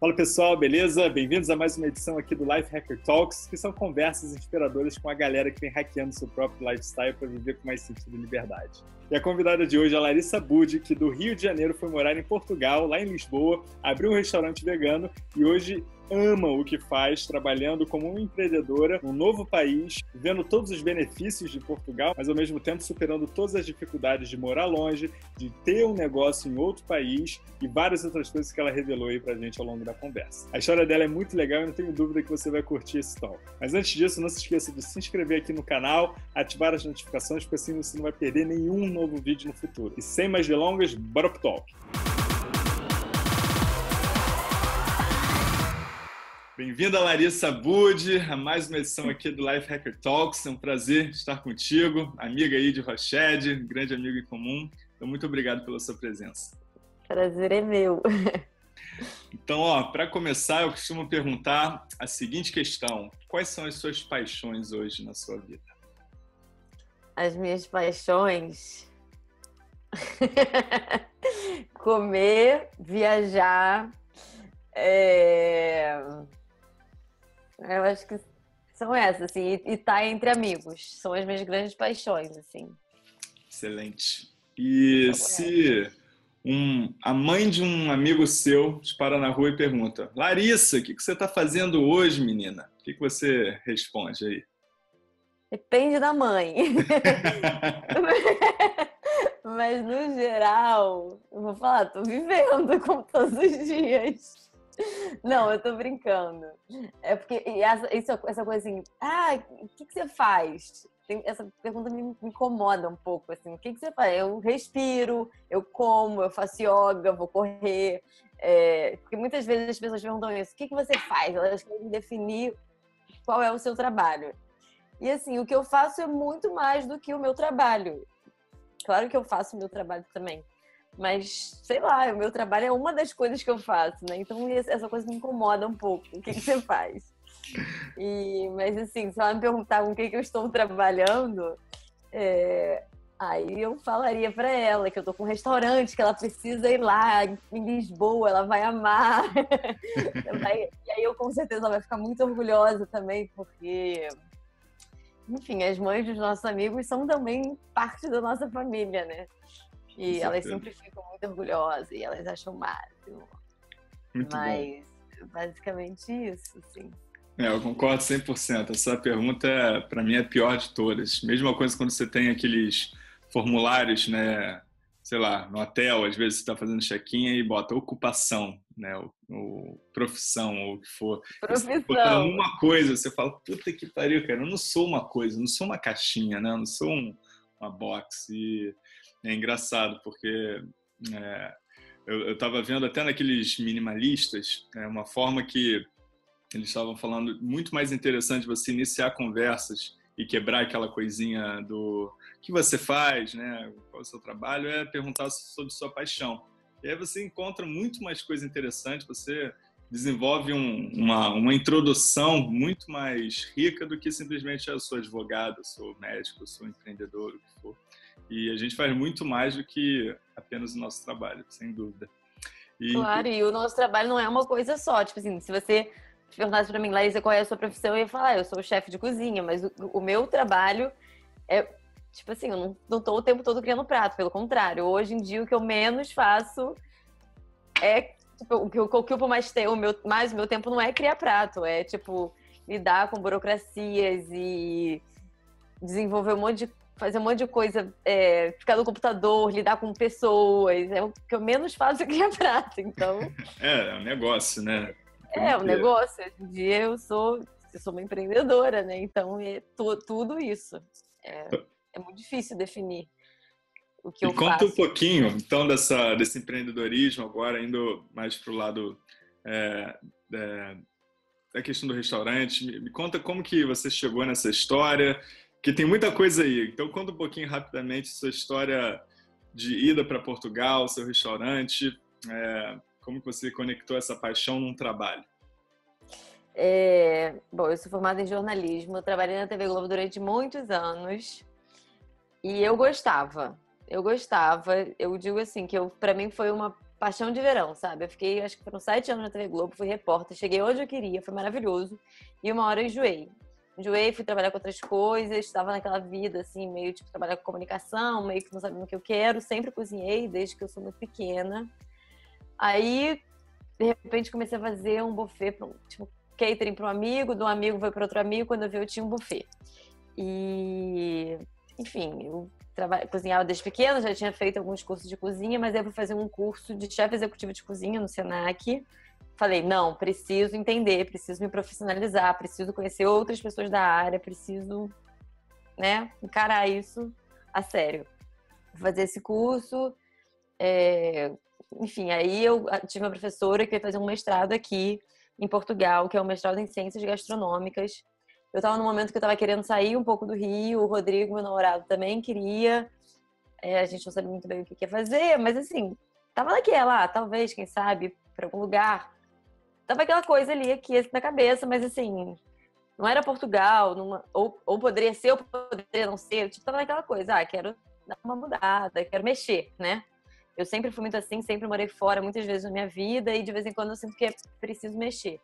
Fala pessoal, beleza? Bem-vindos a mais uma edição aqui do Life Hacker Talks, que são conversas inspiradoras com a galera que vem hackeando seu próprio lifestyle para viver com mais sentido e liberdade. E a convidada de hoje é a Larissa Budi, que do Rio de Janeiro foi morar em Portugal, lá em Lisboa, abriu um restaurante vegano e hoje ama o que faz, trabalhando como uma empreendedora num novo país, vendo todos os benefícios de Portugal, mas ao mesmo tempo superando todas as dificuldades de morar longe, de ter um negócio em outro país e várias outras coisas que ela revelou aí pra gente ao longo da conversa. A história dela é muito legal e não tenho dúvida que você vai curtir esse talk. Mas antes disso, não se esqueça de se inscrever aqui no canal, ativar as notificações, porque assim você não vai perder nenhum novo vídeo no futuro. E sem mais delongas, bora pro talk! Bem-vinda, Larissa Budi, a mais uma edição aqui do Life Hacker Talks. É um prazer estar contigo, amiga aí de Rochede, grande amigo em comum. Então, muito obrigado pela sua presença. Prazer é meu. Então, para começar, eu costumo perguntar a seguinte questão: quais são as suas paixões hoje na sua vida? As minhas paixões? Comer, viajar. Eu acho que são essas, assim, e estar entre amigos. São as minhas grandes paixões, assim. Excelente. E se a mãe de um amigo seu te para na rua e pergunta: Larissa, o que você está fazendo hoje, menina? O que você responde aí? Depende da mãe. Mas, no geral, eu vou falar, tô vivendo como todos os dias. Não, eu tô brincando. É porque essa coisa assim, o que você faz? Essa pergunta me incomoda um pouco, assim. O que você faz? Eu respiro, eu como, eu faço yoga, vou correr. Porque muitas vezes as pessoas perguntam isso. O que você faz? Elas querem definir qual é o seu trabalho. E assim, o que eu faço é muito mais do que o meu trabalho. Claro que eu faço o meu trabalho também. Mas, sei lá, o meu trabalho é uma das coisas que eu faço, né? Então, essa coisa me incomoda um pouco. O que você faz? Mas, assim, se ela me perguntar com o que eu estou trabalhando, aí eu falaria para ela que eu tô com um restaurante, que ela precisa ir lá em Lisboa, ela vai amar. E aí eu, com certeza, ela vai ficar muito orgulhosa também, porque... Enfim, as mães dos nossos amigos são também parte da nossa família, né? E elas sempre ficam muito orgulhosas e elas acham o máximo. Muito Mas, basicamente isso, sim. Eu concordo 100%. Essa pergunta, para mim, é a pior de todas. Mesma coisa quando você tem aqueles formulários, né? Sei lá, no hotel, às vezes você está fazendo check-in e bota ocupação, né? Ou profissão, ou o que for. Profissão. Você botando uma coisa, você fala, puta que pariu, cara, eu não sou uma coisa, eu não sou uma caixinha, né? Eu não sou uma box. E é engraçado, porque eu estava vendo até naqueles minimalistas, uma forma que eles estavam falando muito mais interessante você iniciar conversas e quebrar aquela coisinha do que você faz, né? Qual é o seu trabalho, é perguntar sobre sua paixão. E aí você encontra muito mais coisa interessante, você desenvolve uma introdução muito mais rica do que simplesmente eu sou advogado, eu sou médico, eu sou empreendedor, o que for. E a gente faz muito mais do que apenas o nosso trabalho, sem dúvida. Claro, e o nosso trabalho não é uma coisa só. Tipo assim, se você perguntasse pra mim, Larissa, qual é a sua profissão, eu ia falar, eu sou chefe de cozinha, mas o meu trabalho é, tipo assim, eu não tô o tempo todo criando prato, pelo contrário. Hoje em dia, o que eu menos faço é, tipo, o que eu ocupo mais o meu tempo não é criar prato, é, tipo, lidar com burocracias e desenvolver fazer um monte de coisa, ficar no computador, lidar com pessoas, é o que eu menos faço criar prato, então... É um negócio, né? Um negócio. Hoje em dia eu sou uma empreendedora, né? Então é tudo isso. É muito difícil definir o que eu faço. Conta um pouquinho, então, desse empreendedorismo agora, indo mais para o lado da questão do restaurante. Me conta como que você chegou nessa história, que tem muita coisa aí. Então, conta um pouquinho rapidamente sua história de ida para Portugal, seu restaurante, como que você conectou essa paixão num trabalho? Bom, eu sou formada em jornalismo, eu trabalhei na TV Globo durante muitos anos e eu gostava. Eu digo assim, que para mim foi uma paixão de verão, sabe? Eu fiquei, acho que foram 7 anos na TV Globo, fui repórter, cheguei onde eu queria, foi maravilhoso. E uma hora eu enjoei. Enjoei, fui trabalhar com outras coisas, estava naquela vida, assim, meio tipo, trabalhar com comunicação, meio que não sabendo o que eu quero. Sempre cozinhei, desde que eu sou muito pequena. Aí, de repente, comecei a fazer um buffet, tipo, catering para um amigo, de um amigo foi para outro amigo, quando eu vi eu tinha um buffet. E, enfim, eu cozinhava desde pequena, já tinha feito alguns cursos de cozinha, mas aí eu fui fazer um curso de chefe executivo de cozinha no Senac. Falei, não, preciso entender, preciso me profissionalizar, preciso conhecer outras pessoas da área, preciso, né, encarar isso a sério. Vou fazer esse curso, enfim, aí eu tive uma professora que ia fazer um mestrado aqui em Portugal, que é um mestrado em ciências gastronômicas. Eu estava num momento que eu estava querendo sair um pouco do Rio, o Rodrigo, meu namorado, também queria. A gente não sabia muito bem o que ia fazer, mas assim, tava naquela, talvez, quem sabe, para algum lugar. Tava aquela coisa ali aqui na cabeça, mas assim, não era Portugal, ou poderia ser, ou poderia não ser. Tipo, tava naquela coisa, quero dar uma mudada, quero mexer, né? Eu sempre fui muito assim, sempre morei fora muitas vezes na minha vida e de vez em quando eu sinto que é preciso mexer.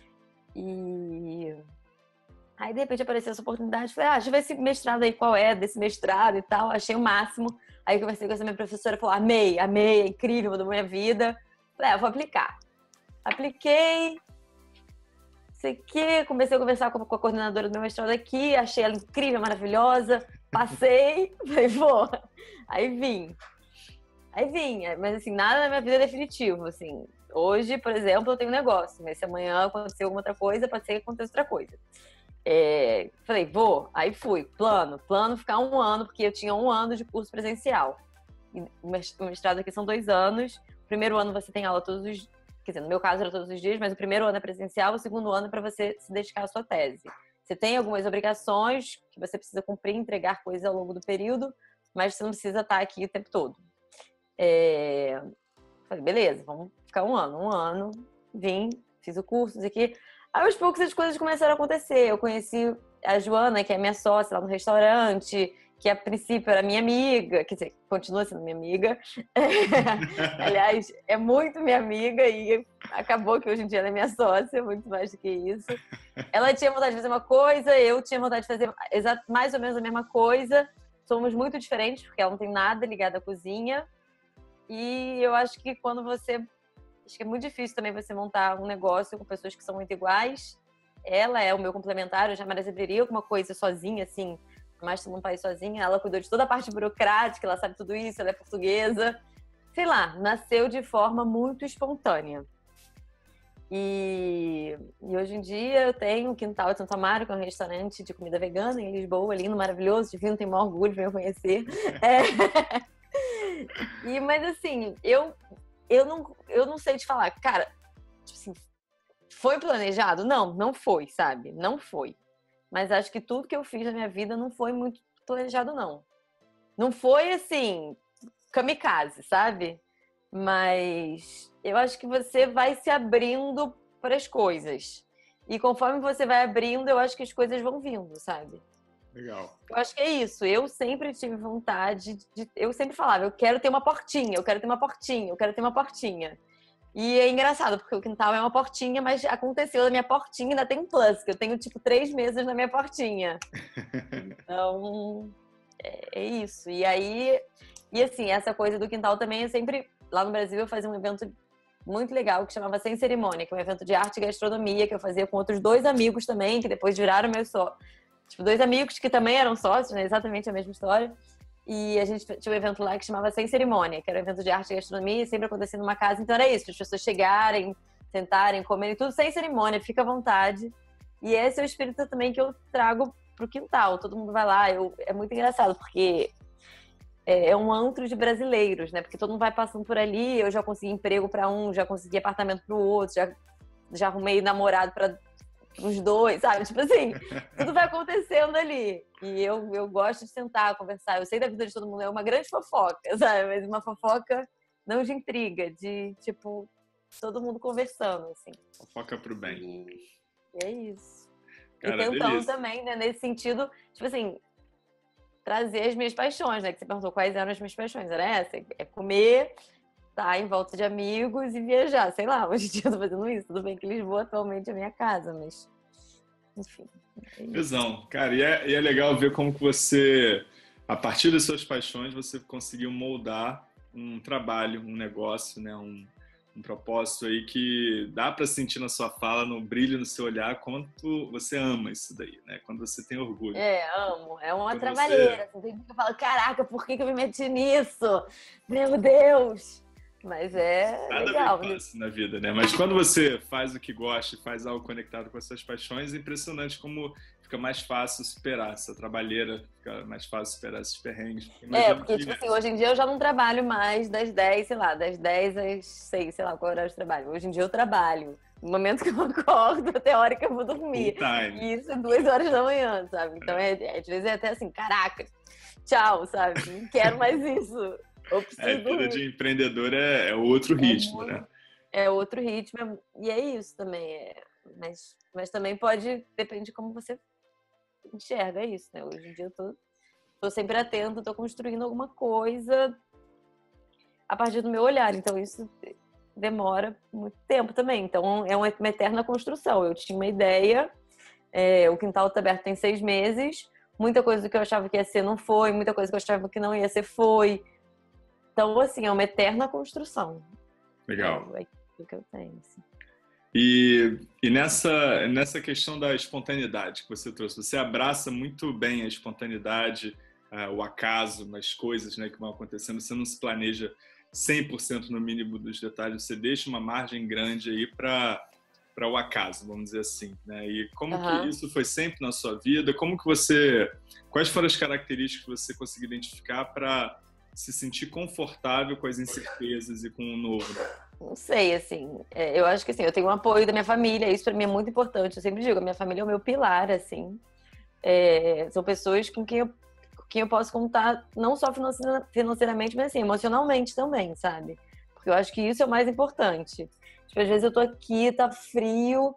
E aí, de repente, apareceu essa oportunidade. Falei, deixa eu ver esse mestrado aí, qual é desse mestrado e tal. Achei o máximo. Aí, conversei com essa minha professora, falou, amei, é incrível, mudou minha vida. Falei, vou aplicar. Apliquei, sei que, comecei a conversar com a coordenadora do meu mestrado aqui, achei ela incrível, maravilhosa. Passei, falei, vou. Aí vim, mas assim, nada na minha vida é definitivo, assim. Hoje, por exemplo, eu tenho um negócio, mas se amanhã acontecer alguma outra coisa, pode ser que aconteça outra coisa. Falei, vou. Aí fui. Plano ficar 1 ano, porque eu tinha 1 ano de curso presencial. E o mestrado aqui são 2 anos. O primeiro ano você tem aula todos os dias. Quer dizer, no meu caso era todos os dias, mas o primeiro ano é presencial, o segundo ano é para você se dedicar à sua tese. Você tem algumas obrigações que você precisa cumprir, entregar coisas ao longo do período, mas você não precisa estar aqui o tempo todo. Falei, beleza, vamos ficar 1 ano. 1 ano, vim, fiz o curso, isso aqui. Aí, aos poucos, as coisas começaram a acontecer. Eu conheci a Joana, que é minha sócia lá no restaurante, que a princípio era minha amiga, quer dizer, continua sendo minha amiga. Aliás, é muito minha amiga e acabou que hoje em dia ela é minha sócia, muito mais do que isso. Ela tinha vontade de fazer uma coisa, eu tinha vontade de fazer mais ou menos a mesma coisa. Somos muito diferentes, porque ela não tem nada ligado à cozinha. E eu acho que quando você... Acho que é muito difícil também você montar um negócio com pessoas que são muito iguais. Ela é o meu complementar, eu jamais abriria alguma coisa sozinha, assim, mais num país sozinha. Ela cuidou de toda a parte burocrática, ela sabe tudo isso, ela é portuguesa. Sei lá, nasceu de forma muito espontânea. E hoje em dia eu tenho o Quintal de Santo Amaro, que é um restaurante de comida vegana em Lisboa, lindo, maravilhoso, divino, tenho o maior orgulho de me conhecer. Mas assim, eu não sei te falar, cara, tipo assim, foi planejado? Não foi, sabe? Não foi. Mas acho que tudo que eu fiz na minha vida não foi muito planejado, não. Não foi, assim, kamikaze, sabe? Mas eu acho que você vai se abrindo para as coisas. E conforme você vai abrindo, eu acho que as coisas vão vindo, sabe? Legal. Eu acho que é isso. Eu sempre tive vontade de... Eu sempre falava, eu quero ter uma portinha, eu quero ter uma portinha, eu quero ter uma portinha. E é engraçado, porque o Quintal é uma portinha, mas aconteceu na minha portinha ainda tem um plus, que eu tenho, tipo, 3 meses na minha portinha. Então, é isso. E aí... E assim, essa coisa do Quintal também, eu sempre... Lá no Brasil eu fazia um evento muito legal que chamava Sem Cerimônia, que é um evento de arte e gastronomia, que eu fazia com outros 2 amigos também, que depois viraram meus sócios. Tipo, 2 amigos que também eram sócios, né? Exatamente a mesma história. E a gente tinha um evento lá que chamava Sem Cerimônia, que era um evento de arte e gastronomia, e sempre acontecia numa casa. Então era isso, para as pessoas chegarem, sentarem, comerem, tudo sem cerimônia, fica à vontade. E esse é o espírito também que eu trago pro Quintal. Todo mundo vai lá. É muito engraçado, porque é um antro de brasileiros, né? Porque todo mundo vai passando por ali. Eu já consegui emprego para um, já consegui apartamento para o outro, já arrumei namorado para os 2, sabe? Tipo assim, tudo vai acontecendo ali. E eu gosto de sentar, conversar. Eu sei da vida de todo mundo, é uma grande fofoca, sabe? Mas uma fofoca não de intriga, de, tipo, todo mundo conversando, assim. Fofoca pro bem. E é isso. Cara, e tentando delícia. também, né, nesse sentido, tipo assim, trazer as minhas paixões, né? Que você perguntou quais eram as minhas paixões. Era essa, é comer estar em volta de amigos e viajar. Sei lá, hoje em dia eu tô fazendo isso. Tudo bem que Lisboa atualmente é a minha casa, mas enfim. Visão. Cara, e é legal ver como que você, a partir das suas paixões, você conseguiu moldar um trabalho, um negócio, né? Um propósito aí que dá para sentir na sua fala, no brilho no seu olhar, quanto você ama isso daí, né? Quando você tem orgulho. Amo. É uma Quando trabalheira. você... Assim, tem que eu falo, caraca, por que eu me meti nisso? Meu Deus! Mas é Nada legal. bem fácil na vida, né? Mas quando você faz o que gosta e faz algo conectado com as suas paixões, é impressionante como fica mais fácil superar essa trabalheira, fica mais fácil superar esses perrengues. Imagino Porque, que... tipo assim, hoje em dia eu já não trabalho mais das 10, sei lá, das 10 às 6, sei lá, qual é o horário de trabalho. Hoje em dia eu trabalho. No momento que eu acordo, até a hora que eu vou dormir. Full time. E isso é 2 horas da manhã, sabe? Então, às vezes é até assim, caraca, tchau, sabe? Não quero mais isso. Eu preciso A vida dormir. de empreendedor é outro ritmo, né? É outro ritmo, e é isso também. Mas também depende de como você enxerga isso, né? Hoje em dia eu tô sempre atento, tô construindo alguma coisa a partir do meu olhar, então isso demora muito tempo também. Então é uma eterna construção. Eu tinha uma ideia, o quintal tá aberto tem 6 meses, muita coisa que eu achava que ia ser não foi, muita coisa que eu achava que não ia ser foi. Então, assim, é uma eterna construção. Legal. É o que eu tenho, assim. E nessa questão da espontaneidade que você trouxe, você abraça muito bem a espontaneidade, o acaso, as coisas, né, que vão acontecendo, você não se planeja 100% no mínimo dos detalhes, você deixa uma margem grande aí para o acaso, vamos dizer assim, né? E como que isso foi sempre na sua vida? Quais foram as características que você conseguiu identificar para se sentir confortável com as incertezas e com o novo? Não sei, assim, eu acho que assim, eu tenho um apoio da minha família, isso pra mim é muito importante, eu sempre digo, a minha família é o meu pilar, assim, são pessoas com quem eu posso contar, não só financeiramente, mas assim, emocionalmente também, sabe? Porque eu acho que isso é o mais importante. Tipo, às vezes eu tô aqui, tá frio,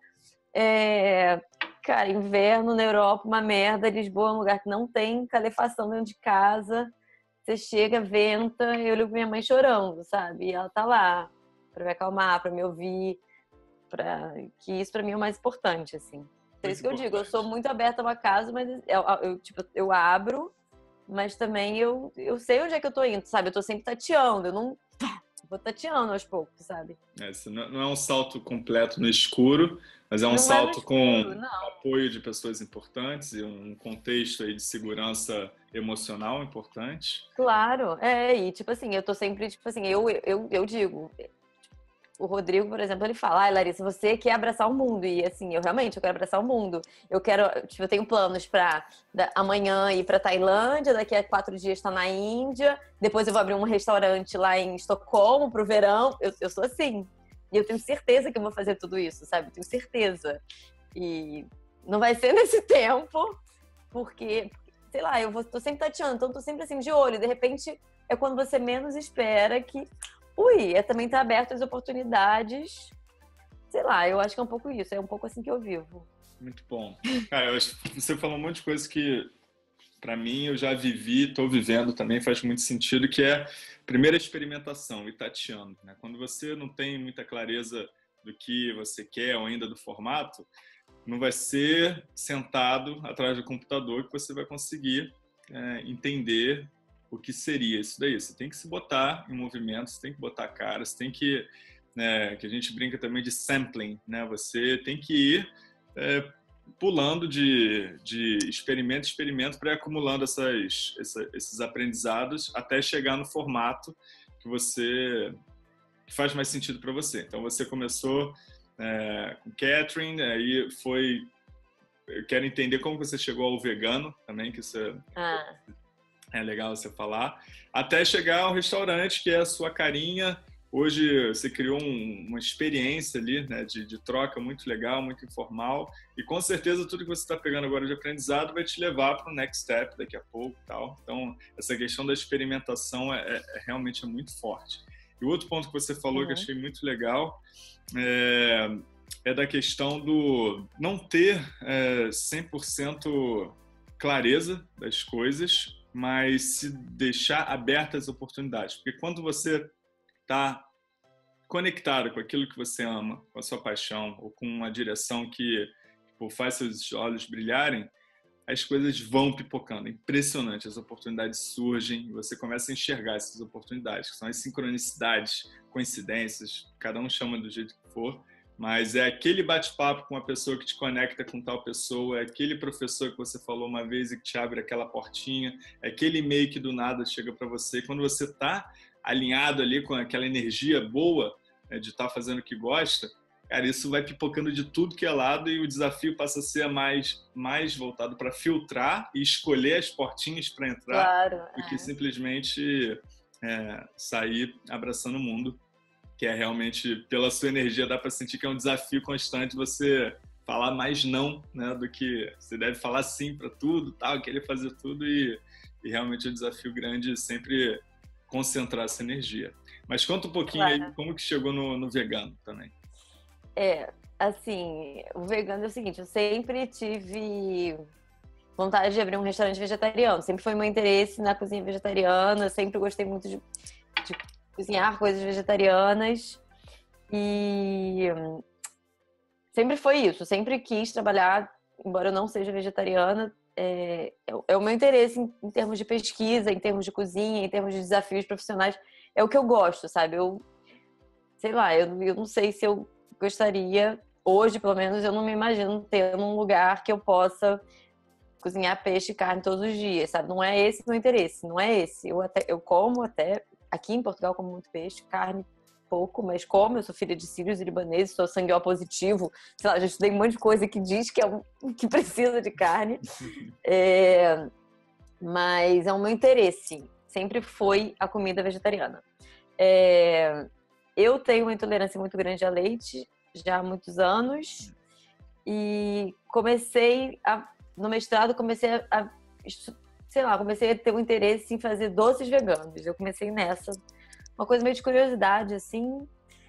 cara, inverno na Europa, uma merda, Lisboa é um lugar que não tem calefação dentro de casa, você chega, venta, eu ligo minha mãe chorando, sabe? E ela tá lá para me acalmar, para me ouvir, que isso para mim é o mais importante, assim. É isso que eu digo, eu sou muito aberta ao acaso, mas eu abro, mas também eu sei onde é que eu tô indo, sabe? Eu tô sempre tateando, eu não vou tateando aos poucos, sabe? Isso não é um salto completo no escuro, mas é um salto com apoio de pessoas importantes e um contexto aí de segurança emocional importante. Claro, e tipo assim, eu tô sempre, tipo assim, eu digo, o Rodrigo, por exemplo, ele fala, Larissa, você quer abraçar o mundo, e assim, eu quero abraçar o mundo, eu tenho planos pra amanhã ir pra Tailândia, daqui a 4 dias estar na Índia, depois eu vou abrir um restaurante lá em Estocolmo pro verão, eu sou assim, e eu tenho certeza que eu vou fazer tudo isso, sabe, eu tenho certeza, e não vai ser nesse tempo, porque sei lá, tô sempre tateando, então tô sempre assim de olho, de repente é quando você menos espera que também tá aberto às oportunidades. Sei lá, eu acho que é um pouco isso. É um pouco assim que eu vivo. Muito bom. Cara, eu acho que você falou um monte de coisa que, para mim, eu já vivi, tô vivendo também, faz muito sentido, que é a primeira experimentação, e tateando, né? Quando você não tem muita clareza do que você quer ou ainda do formato, não vai ser sentado atrás do computador que você vai conseguir entender o que seria isso daí. Você tem que se botar em movimento, você tem que botar a cara, você tem que, que a gente brinca também de sampling, né? Você tem que ir pulando de experimento em experimento para ir acumulando esses aprendizados até chegar no formato que faz mais sentido para você. Então você começou com Catherine, aí foi... Eu quero entender como você chegou ao vegano também, que isso é legal você falar, até chegar ao restaurante, que é a sua carinha. Hoje você criou uma experiência ali, né, de troca muito legal, muito informal, e com certeza tudo que você está pegando agora de aprendizado vai te levar para o next step daqui a pouco e tal. Então, essa questão da experimentação realmente muito forte. E o outro ponto que você falou que eu achei muito legal é da questão do não ter 100% clareza das coisas, mas se deixar abertas as oportunidades. Porque quando você está conectado com aquilo que você ama, com a sua paixão, ou com uma direção que faz seus olhos brilharem, as coisas vão pipocando. É impressionante, as oportunidades surgem, você começa a enxergar essas oportunidades, que são as sincronicidades, coincidências, cada um chama do jeito que for, mas é aquele bate-papo com uma pessoa que te conecta com tal pessoa, é aquele professor que você falou uma vez e que te abre aquela portinha, é aquele e-mail que do nada chega para você. Quando você está alinhado ali com aquela energia boa, né, de estar fazendo o que gosta, cara, isso vai pipocando de tudo que é lado e o desafio passa a ser mais voltado para filtrar e escolher as portinhas para entrar, Claro, do que simplesmente sair abraçando o mundo, que é realmente, pela sua energia, dá para sentir que é um desafio constante você falar mais não, né, do que você deve falar sim para tudo, tal, querer fazer tudo e realmente é um desafio grande sempre concentrar essa energia. Mas conta um pouquinho aí como que chegou no vegano também. Assim, o vegano é o seguinte, eu sempre tive vontade de abrir um restaurante vegetariano, sempre foi meu interesse na cozinha vegetariana, sempre gostei muito de cozinhar coisas vegetarianas e sempre foi isso, sempre quis trabalhar, embora eu não seja vegetariana, é o meu interesse em termos de pesquisa, em termos de cozinha, em termos de desafios profissionais, é o que eu gosto, sabe? Sei lá, eu não sei se eu gostaria, hoje pelo menos, eu não me imagino tendo um lugar que eu possa cozinhar peixe e carne todos os dias, sabe? Não é esse o meu interesse, não é esse. Eu como até, aqui em Portugal como muito peixe, carne pouco, mas como eu sou filha de sírios e libaneses, sou sangue O positivo, sei lá, já estudei um monte de coisa que diz que precisa de carne. Mas é o meu interesse, sempre foi a comida vegetariana. Eu tenho uma intolerância muito grande a leite já há muitos anos e no mestrado comecei a ter um interesse em fazer doces veganos. Eu comecei nessa, uma coisa meio de curiosidade, assim.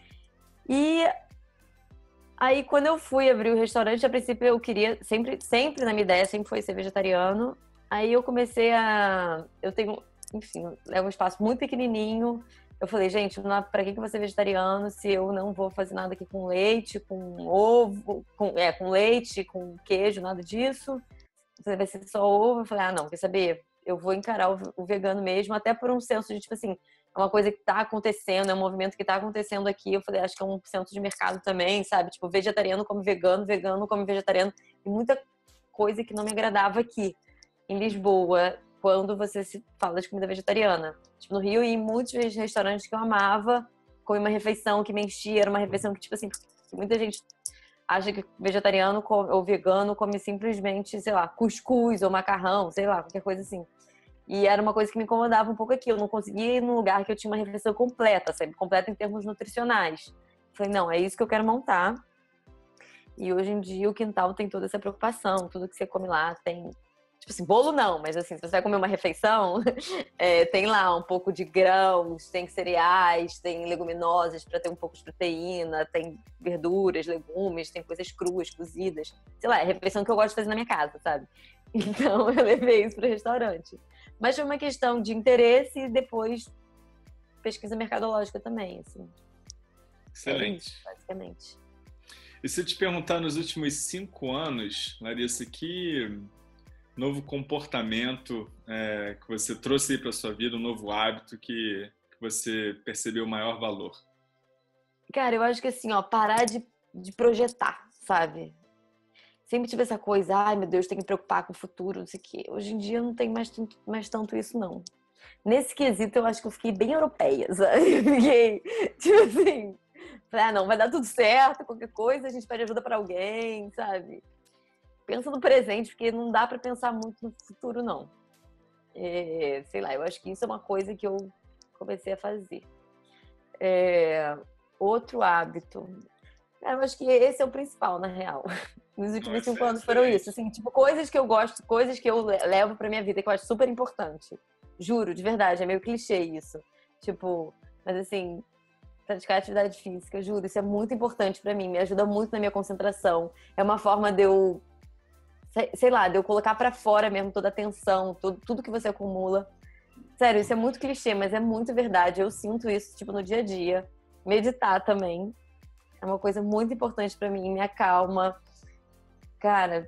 E aí, quando eu fui abrir o restaurante, a princípio eu queria, sempre na minha ideia, sempre foi ser vegetariano. Aí eu comecei eu tenho, enfim, é um espaço muito pequenininho. Eu falei, gente, pra que eu vou ser vegetariano se eu não vou fazer nada aqui com leite, com ovo, com leite, com queijo, nada disso. Vai ser só ovo. Eu falei, não, quer saber? Eu vou encarar o vegano mesmo, até por um senso de, tipo assim, é uma coisa que tá acontecendo, é um movimento que tá acontecendo aqui. Eu falei, acho que é um senso de mercado também, sabe? Tipo, vegetariano como vegano, vegano como vegetariano. E muita coisa que não me agradava aqui em Lisboa, quando você se fala de comida vegetariana. Tipo, no Rio, em muitos restaurantes que eu amava, comi uma refeição que me enchia, era uma refeição que, tipo assim, muita gente acha que vegetariano ou vegano come simplesmente, sei lá, cuscuz ou macarrão, sei lá, qualquer coisa assim. E era uma coisa que me incomodava um pouco aqui. Eu não conseguia ir num lugar que eu tinha uma refeição completa, sabe? Completa em termos nutricionais. Falei, não, é isso que eu quero montar. E hoje em dia o quintal tem toda essa preocupação. Tudo que você come lá tem... Tipo assim, bolo não, mas assim, se você vai comer uma refeição, tem lá um pouco de grãos, tem cereais, tem leguminosas para ter um pouco de proteína, tem verduras, legumes, tem coisas cruas, cozidas. Sei lá, é a refeição que eu gosto de fazer na minha casa, sabe? Então eu levei isso pro restaurante. Mas foi uma questão de interesse e depois pesquisa mercadológica também, assim. Excelente. É isso, basicamente. E se eu te perguntar nos últimos 5 anos, Larissa, que novo comportamento que você trouxe aí para sua vida, um novo hábito que você percebeu o maior valor? Cara, eu acho que assim, parar de projetar, sabe? Sempre tive essa coisa, ai meu Deus, tem que me preocupar com o futuro, não sei o quê. Hoje em dia eu não tenho mais tanto isso, não. Nesse quesito, eu acho que eu fiquei bem europeia, sabe? Eu fiquei, tipo assim, falei, não, vai dar tudo certo, qualquer coisa, a gente pede ajuda pra alguém, sabe? Pensa no presente, porque não dá pra pensar muito no futuro, não. Sei lá, eu acho que isso é uma coisa que eu comecei a fazer. Outro hábito. Eu acho que esse é o principal, na real. Nos últimos 5 anos foram isso. Assim, tipo, coisas que eu gosto, coisas que eu levo pra minha vida, que eu acho super importante. Juro, de verdade, é meio clichê isso. Tipo, mas assim, praticar atividade física, juro, isso é muito importante pra mim. Me ajuda muito na minha concentração. É uma forma de eu, sei lá, de eu colocar pra fora mesmo toda a tensão, tudo que você acumula. Sério, isso é muito clichê, mas é muito verdade. Eu sinto isso, tipo, no dia a dia. Meditar também é uma coisa muito importante pra mim, me acalma. Cara,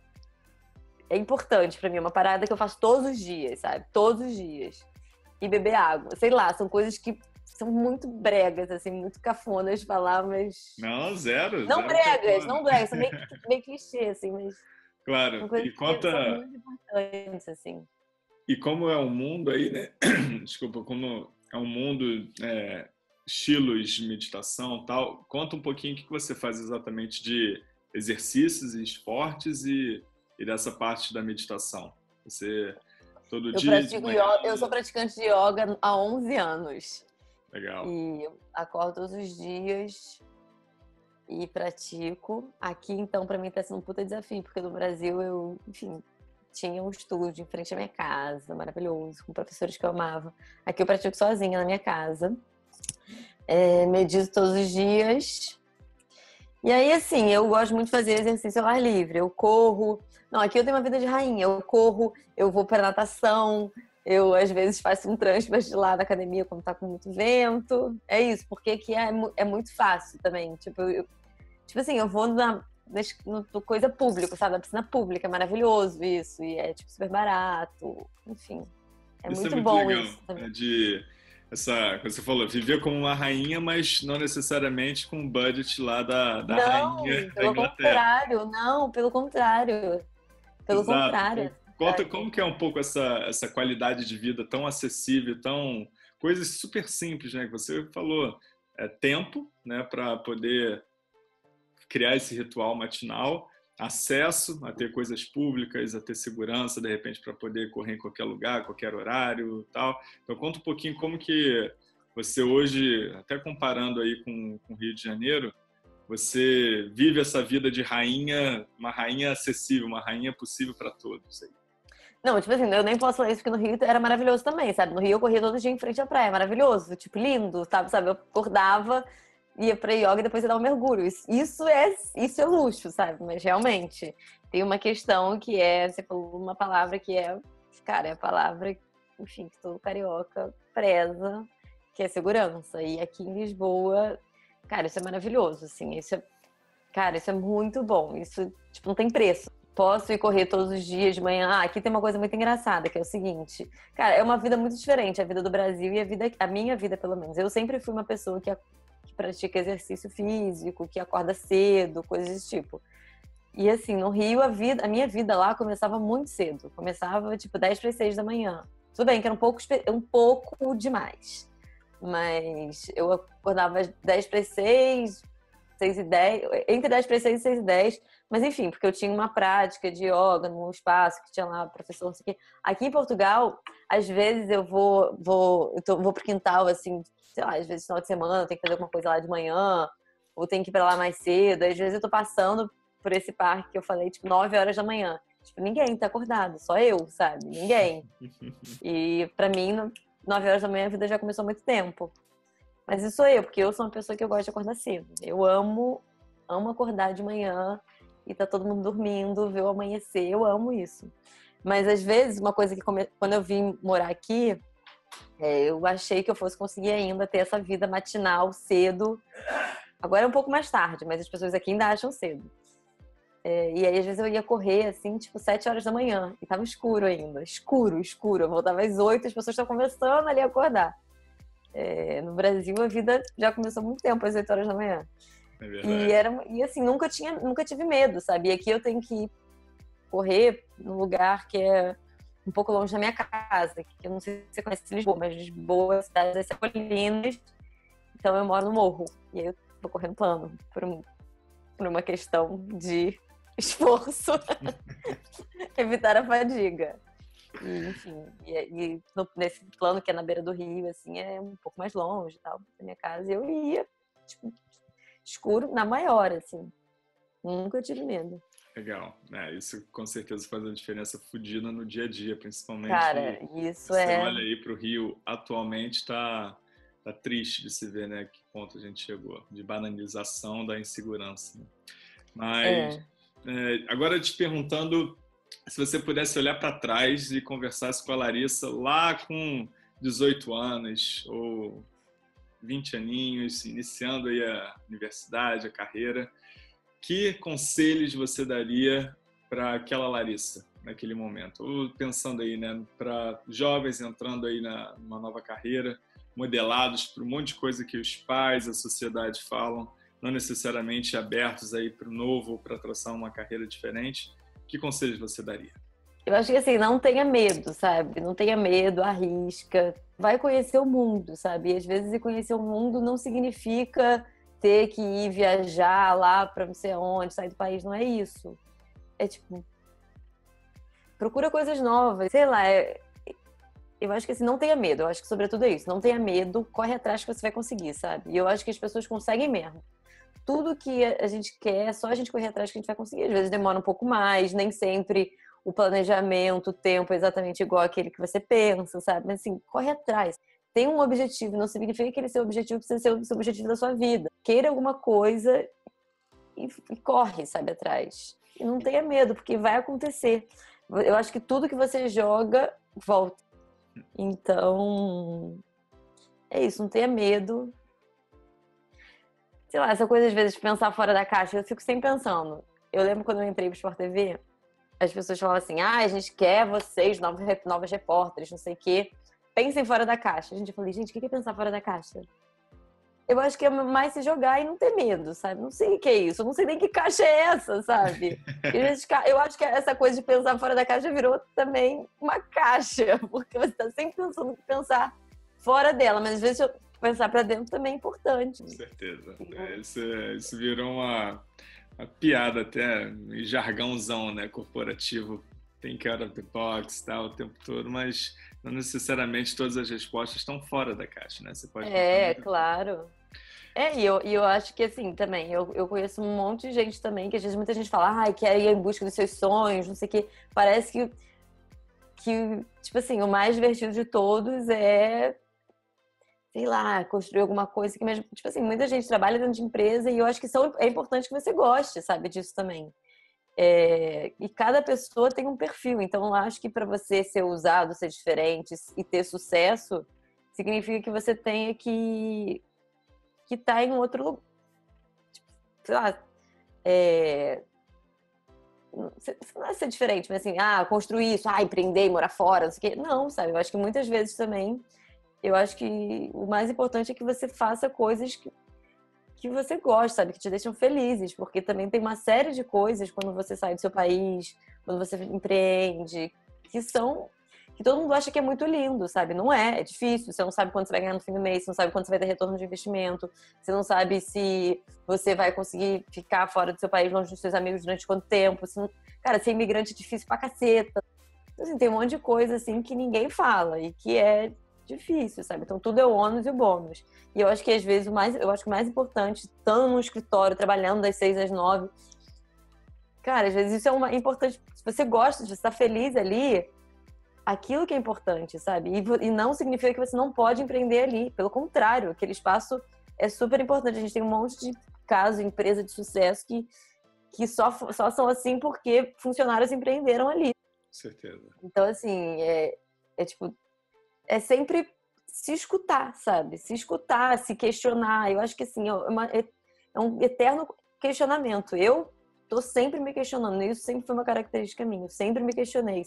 é importante pra mim, é uma parada que eu faço todos os dias, sabe? Todos os dias. E beber água. Sei lá, são coisas que são muito bregas, assim, muito cafonas de falar, mas... Não, zero. Não Zero bregas, cafona. não bregas, são meio clichê, assim, mas Claro. são coisas que são muito importantes, assim. E como é um mundo aí, né? Desculpa, como é um mundo, estilos de meditação e tal, conta um pouquinho o que você faz exatamente de exercícios e esportes e dessa parte da meditação. Você, todo Eu dia de pratico manhã... yoga, eu sou praticante de yoga há 11 anos. Legal. E eu acordo todos os dias e pratico. Aqui, então, pra mim tá sendo um puta desafio, porque no Brasil eu, enfim, tinha um estúdio em frente à minha casa, maravilhoso, com professores que eu amava. Aqui eu pratico sozinha na minha casa. Medito todos os dias. E aí, assim, eu gosto muito de fazer exercício ao ar livre. Eu corro. Não, aqui eu tenho uma vida de rainha. Eu corro, eu vou pra natação. Eu, às vezes, faço um transfer lá na academia quando tá com muito vento. É isso, porque aqui é muito fácil também. Tipo assim, eu vou na coisa pública, sabe? Na piscina pública, é maravilhoso isso. E é, tipo, super barato. Enfim, Isso muito é muito bom legal. isso também. Como você falou, viver como uma rainha, mas não necessariamente com o budget lá da rainha Não, da pelo Inglaterra. contrário. Não, pelo contrário. Pelo Exato. contrário. Então, conta como que é um pouco essa qualidade de vida tão acessível, tão coisas super simples, né? Que você falou, tempo, né, para poder criar esse ritual matinal, acesso a ter coisas públicas, a ter segurança, de repente, para poder correr em qualquer lugar, qualquer horário, tal. Então, conta um pouquinho como que você hoje, até comparando aí com o Rio de Janeiro, você vive essa vida de rainha, uma rainha acessível, uma rainha possível para todos. Aí. Não, tipo assim, eu nem posso falar isso porque no Rio era maravilhoso também, sabe? No Rio eu corria todo dia em frente à praia, maravilhoso, tipo, lindo, sabe? Eu acordava, ia pra yoga e depois ia dar um mergulho. Isso é luxo, sabe? Mas realmente, tem uma questão que você falou uma palavra que cara, é a palavra, enfim, que todo carioca preza, que é segurança. E aqui em Lisboa, cara, isso é maravilhoso, assim, cara, isso é muito bom, isso, tipo, não tem preço. Posso ir correr todos os dias de manhã. Aqui tem uma coisa muito engraçada, que é o seguinte. Cara, é uma vida muito diferente, a vida do Brasil e a minha vida, pelo menos. Eu sempre fui uma pessoa que pratica exercício físico, que acorda cedo, coisas desse tipo. E assim, no Rio, a minha vida lá começava muito cedo. Começava, tipo, 10 para as 6 da manhã. Tudo bem que era um pouco demais. Mas eu acordava 10 para as 6, 6 e 10, entre 10 para as 6 e 6 e 10. Mas enfim, porque eu tinha uma prática de yoga num espaço que tinha lá professor, não sei o quê. Aqui em Portugal, às vezes eu vou pro quintal, assim, sei lá, às vezes no final de semana, eu tenho que fazer alguma coisa lá de manhã, ou tenho que ir pra lá mais cedo. Às vezes eu tô passando por esse parque que eu falei, tipo, 9 horas da manhã. Tipo, ninguém tá acordado, só eu, sabe? Ninguém. E pra mim, 9 horas da manhã a vida já começou há muito tempo. Mas isso sou eu, porque eu sou uma pessoa que eu gosto de acordar cedo. Eu amo acordar de manhã e tá todo mundo dormindo, ver o amanhecer, eu amo isso. Mas às vezes, uma coisa que quando eu vim morar aqui, eu achei que eu fosse conseguir ainda ter essa vida matinal cedo. Agora é um pouco mais tarde, mas as pessoas aqui ainda acham cedo. E aí às vezes eu ia correr assim, tipo 7 horas da manhã, e tava escuro ainda, escuro. Eu voltava às 8, as pessoas estavam começando ali a acordar. No Brasil a vida já começou há muito tempo, às 8 horas da manhã. É verdade. E assim, nunca tive medo, sabe? E aqui eu tenho que ir correr num lugar que é um pouco longe da minha casa, que eu não sei se você conhece Lisboa, mas Lisboa é a cidade das colinas, então eu moro no morro. E aí eu vou correndo plano, por uma questão de esforço, evitar a fadiga. E, enfim, nesse plano que é na beira do rio, assim, é um pouco mais longe, tal, da minha casa, eu ia, tipo, escuro na maior, assim. Nunca tive medo. Legal. Isso com certeza faz uma diferença fodida no dia a dia, Cara, principalmente isso você olha aí para o Rio, atualmente tá triste de se ver, né, que ponto a gente chegou, de banalização da insegurança. Né? Mas agora te perguntando se você pudesse olhar para trás e conversasse com a Larissa lá com 18 anos ou 20 aninhos, iniciando aí a universidade, a carreira, que conselhos você daria para aquela Larissa naquele momento? Ou pensando aí, né, para jovens entrando aí numa nova carreira, modelados por um monte de coisa que os pais, a sociedade falam, não necessariamente abertos aí para o novo, para traçar uma carreira diferente. Que conselhos você daria? Eu acho que assim, não tenha medo, sabe? Não tenha medo, arrisca. Vai conhecer o mundo, sabe? E às vezes conhecer o mundo não significa ter que ir viajar lá para não sei onde, sair do país. Não é isso. É tipo, procura coisas novas. Sei lá, eu acho que assim, não tenha medo. Eu acho que sobretudo é isso. Não tenha medo, corre atrás que você vai conseguir, sabe? E eu acho que as pessoas conseguem mesmo. Tudo que a gente quer, é só a gente correr atrás que a gente vai conseguir. Às vezes demora um pouco mais, nem sempre o planejamento, o tempo é exatamente igual àquele que você pensa, sabe? Mas assim, corre atrás. Tem um objetivo, não significa que ele seu objetivo precisa ser o seu objetivo da sua vida. Queira alguma coisa e corre, sabe, atrás. E não tenha medo, porque vai acontecer. Eu acho que tudo que você joga, volta. Então, é isso, não tenha medo. Sei lá, essa coisa às vezes de pensar fora da caixa, eu fico sempre pensando. Eu lembro quando eu entrei pro Sport TV, as pessoas falavam assim, a gente quer vocês, novos repórteres, não sei o quê. Pensem fora da caixa. Eu falei, gente, o que é pensar fora da caixa? Eu acho que é mais se jogar e não ter medo, sabe? Não sei o que é isso, eu não sei nem que caixa é essa, sabe? Eu acho que essa coisa de pensar fora da caixa virou também uma caixa, porque você tá sempre pensando em pensar fora dela, mas às vezes pensar para dentro também é importante. Com certeza. Isso virou uma piada até, um jargãozão, né, corporativo. Think out of the box, tal, o tempo todo, mas não necessariamente todas as respostas estão fora da caixa, né? Você pode claro. E eu acho que assim, também, eu conheço um monte de gente também, que às vezes muita gente fala, quer ir em busca dos seus sonhos, não sei o quê. Parece que, tipo assim, o mais divertido de todos é, sei lá, construir alguma coisa que mesmo, tipo assim, muita gente trabalha dentro de empresa e eu acho que é importante que você goste, sabe, disso também. E cada pessoa tem um perfil, então eu acho que para você ser usado, ser diferente e ter sucesso, significa que você tenha que estar em um outro lugar. Tipo, sei lá, não é ser diferente, mas assim, construir isso, empreender, morar fora, não sei o quê. Não, sabe? Eu acho que muitas vezes também, eu acho que o mais importante é que você faça coisas que você gosta, sabe? Que te deixam felizes, porque também tem uma série de coisas quando você sai do seu país, quando você empreende, que todo mundo acha que é muito lindo, sabe? Não é difícil, você não sabe quanto você vai ganhar no fim do mês, você não sabe quanto você vai ter retorno de investimento, você não sabe se você vai conseguir ficar fora do seu país, longe dos seus amigos durante quanto tempo. Cara, ser imigrante é difícil pra caceta. Então, assim, tem um monte de coisa, assim, que ninguém fala e que é difícil, sabe? Então tudo é o ônus e o bônus. E eu acho que às vezes eu acho que o mais importante, estando no escritório, trabalhando das 6 às 9, cara, às vezes isso é importante. Se você gosta, se você está feliz ali, aquilo que é importante, sabe? E não significa que você não pode empreender ali. Pelo contrário, aquele espaço é super importante. A gente tem um monte de casos, empresa de sucesso que só são assim porque funcionários empreenderam ali. Com certeza. Então, assim, tipo, é sempre se escutar, sabe? Se escutar, se questionar. Eu acho que, assim, é um eterno questionamento. Eu tô sempre me questionando. Isso sempre foi uma característica minha. Eu sempre me questionei.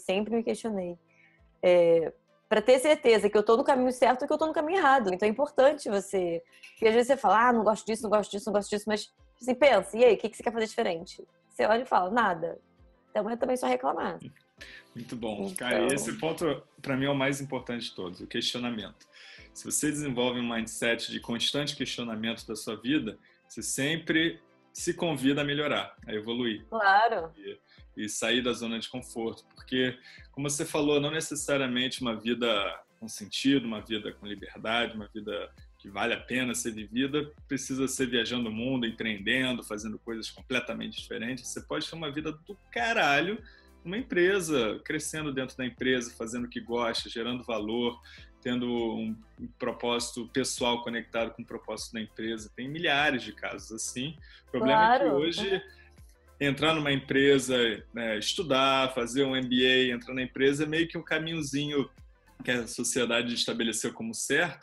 Para ter certeza que eu tô no caminho certo e que eu tô no caminho errado. Então é importante você... Porque às vezes você fala, não gosto disso, mas assim, pensa, e aí, o que você quer fazer diferente? Você olha e fala, nada. Então é também só reclamar. Muito bom. Cara, esse ponto, para mim, é o mais importante de todos, o questionamento. Se você desenvolve um mindset de constante questionamento da sua vida, você sempre se convida a melhorar, a evoluir. Claro. E sair da zona de conforto. Porque, como você falou, não necessariamente uma vida com sentido, uma vida com liberdade, uma vida que vale a pena ser vivida, precisa ser viajando o mundo, empreendendo, fazendo coisas completamente diferentes. Você pode ter uma vida do caralho uma empresa, crescendo dentro da empresa, fazendo o que gosta, gerando valor, tendo um propósito pessoal conectado com o propósito da empresa. Tem milhares de casos assim. O problema é que hoje entrar numa empresa, né, estudar, fazer um MBA, entrar na empresa é meio que um caminhozinho que a sociedade estabeleceu como certo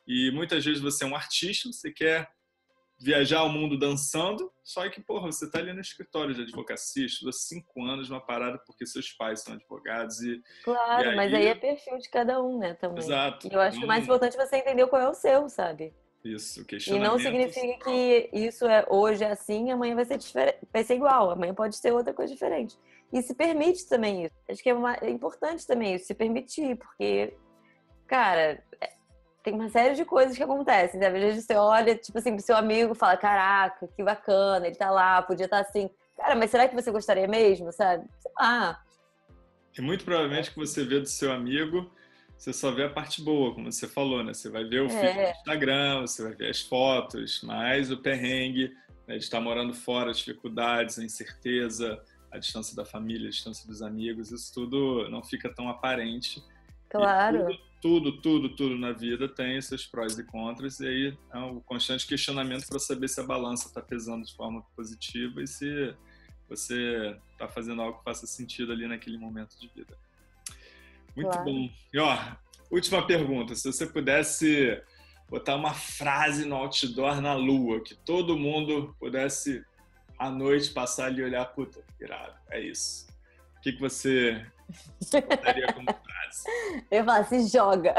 E muitas vezes você é um artista, você quer viajar o mundo dançando, só que, porra, você tá ali no escritório de advocacia, estudou 5 anos numa parada porque seus pais são advogados e Claro, mas aí é aí... perfil de cada um, né, também. Exato. E eu acho que o mais importante é você entender qual é o seu, sabe? Isso, E não questionamentos. significa que isso hoje é assim, amanhã vai ser vai ser igual, amanhã pode ser outra coisa diferente. E se permite também isso. Acho que é importante também isso, se permitir, porque, cara, tem uma série de coisas que acontecem, né? Às vezes você olha, tipo assim, pro seu amigo e fala, caraca, que bacana, ele tá lá, podia estar assim. Cara, mas será que você gostaria mesmo, sabe? Sei lá. E muito provavelmente que você vê do seu amigo, você só vê a parte boa, como você falou, né? Você vai ver o feed do Instagram, você vai ver as fotos, mas o perrengue, né, de estar morando fora, as dificuldades, a incerteza, a distância da família, a distância dos amigos, isso tudo não fica tão aparente. Claro. E tudo na vida tem seus prós e contras, e aí é um constante questionamento para saber se a balança está pesando de forma positiva e se você está fazendo algo que faça sentido ali naquele momento de vida. Muito bom. E ó, última pergunta. Se você pudesse botar uma frase no outdoor na lua, que todo mundo pudesse à noite passar ali e olhar, puta, irado, é isso. O que você botaria como frase? Eu falo, se joga.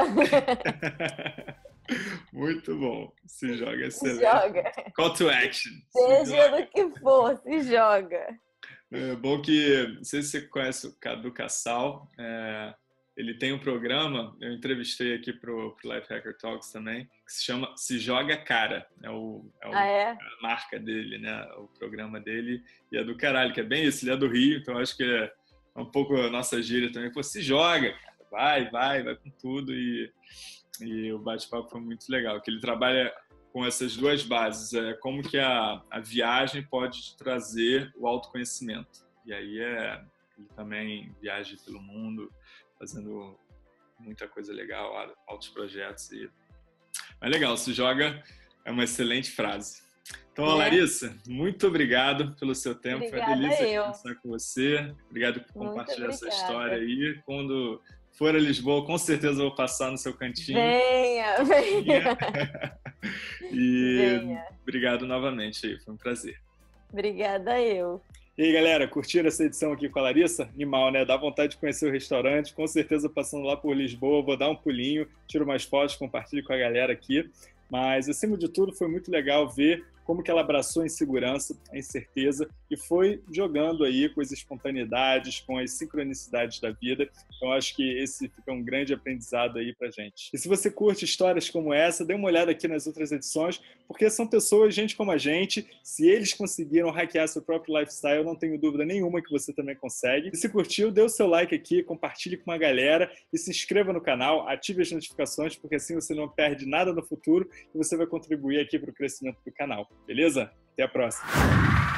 Muito bom. Se joga, excelente. Se joga. Call to action. Seja do que for, se joga. É bom que, não sei se você conhece o Cadu Cassal, ele tem um programa, eu entrevistei aqui pro Life Hacker Talks também, que se chama Se Joga Cara. A marca dele, né? O programa dele. E é do caralho, que é bem isso, ele é do Rio, então acho que é um pouco a nossa gíria também. Pô, se joga, cara. Vai com tudo. E o bate-papo foi muito legal, que ele trabalha com essas duas bases, como que a viagem pode te trazer o autoconhecimento. E aí ele também viaja pelo mundo, fazendo muita coisa legal, altos projetos. Mas legal, se joga é uma excelente frase. Então, Larissa, muito obrigado pelo seu tempo. Obrigada. Foi uma delícia conversar com você. Obrigado por compartilhar essa história aí. Quando for a Lisboa, com certeza eu vou passar no seu cantinho. Venha. Venha. Obrigado novamente aí, foi um prazer. Obrigada eu. E aí, galera, curtiram essa edição aqui com a Larissa? Animal, né? Dá vontade de conhecer o restaurante. Com certeza, passando lá por Lisboa, vou dar um pulinho, tiro umas fotos, compartilho com a galera aqui. Mas, acima de tudo, foi muito legal ver como que ela abraçou a insegurança, a incerteza e foi jogando aí com as espontaneidades, com as sincronicidades da vida. Então, acho que esse fica um grande aprendizado aí pra gente. E se você curte histórias como essa, dê uma olhada aqui nas outras edições, porque são pessoas, gente como a gente, se eles conseguiram hackear seu próprio lifestyle, eu não tenho dúvida nenhuma que você também consegue. E se curtiu, dê o seu like aqui, compartilhe com uma galera e se inscreva no canal, ative as notificações, porque assim você não perde nada no futuro e você vai contribuir aqui para o crescimento do canal. Beleza? Até a próxima!